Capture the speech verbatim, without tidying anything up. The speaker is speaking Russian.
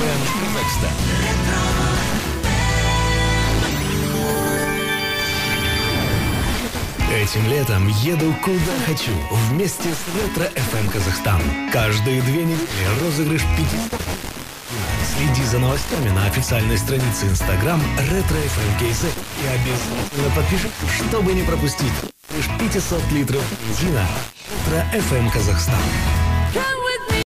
эм Казахстан. Этим летом еду куда хочу вместе с Ретро эф эм Казахстан. Каждые две недели розыгрыш пяти. Следи за новостями на официальной странице Instagram Ретро эф эм кей зет и обязательно подпишись, чтобы не пропустить лишь пятьсот литров бензина Ретро эф эм Казахстан.